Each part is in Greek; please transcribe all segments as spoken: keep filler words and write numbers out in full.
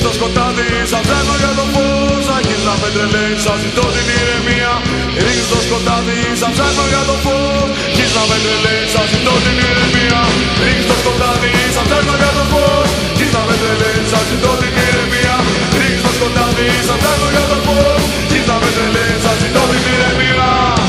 στο σκοτάδι, σαν ψάχνω για το φως. Αρχίζεις να με τρελαίνεις, σαν ζητώ την ηρεμία. Ρίχνεις στο σκοτάδι, σαν ψάχνω για το φως. Αρχίζεις να με τρελαίνεις, σαν ζητώ την ηρεμία. Ρίχνεις στο σκοτάδι, σαν ψάχνω για το φως. Αρχίζεις να με τρελαίνεις, σαν ζητώ την ηρεμία. Ρίχνεις στο σκοτάδι, σαν ψάχνω για το φως. Αρχίζεις να με τρελαίνεις, σαν ζητώ την ηρεμία.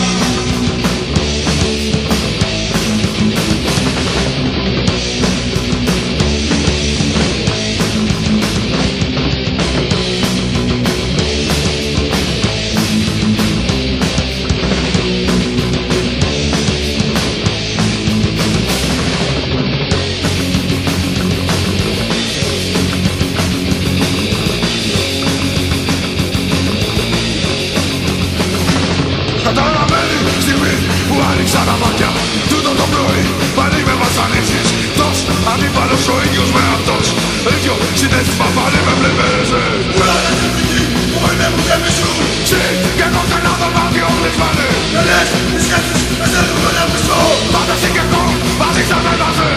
Κατάλαβαίνει στιγμή που άνοιξα τα μάτια. Τούτο το πρωί πάλι με βασανίζεις. Τος αντίπαλος ο ίδιος με αυτός. Ίδιο συνέστημα πάλι με πλημμύριζες. Πουλάνε την φυγή που είναι που δεν μισούν. Συ και εγώ σε ένα δωμάτιο κλεισμένοι. Με λες τις σχέσεις με θέλουν τον εμπιστό. Πάντα συ και εγώ πατήσαμε μαζί.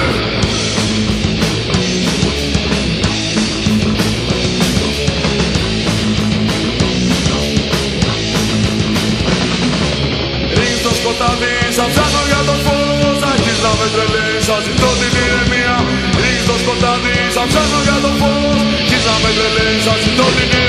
Σκοτάδι, σαν ψάχνω για το φως. Αρχίζεις να με τρελαίνεις, σαν ζητώ την ηρεμία. Ρίχνεις το σκοτάδι, σαν ψάχνω για το φως. Αρχίζεις να με τρελαίνεις, σαν ζητώ την ηρεμία.